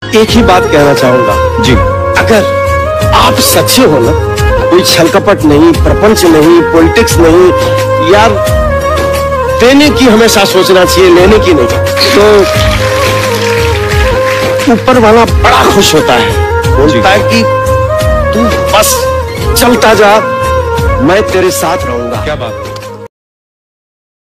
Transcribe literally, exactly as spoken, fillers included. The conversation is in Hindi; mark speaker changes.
Speaker 1: एक ही बात कहना चाहूंगा
Speaker 2: जी।
Speaker 1: अगर आप सच्चे हो ना, कोई छलकपट नहीं, प्रपंच नहीं, पॉलिटिक्स नहीं यार, देने की हमेशा सोचना चाहिए, लेने की नहीं। तो ऊपर वाला बड़ा खुश होता है, बोलता है कि तू बस चलता जा, मैं तेरे साथ रहूंगा।
Speaker 2: क्या बात।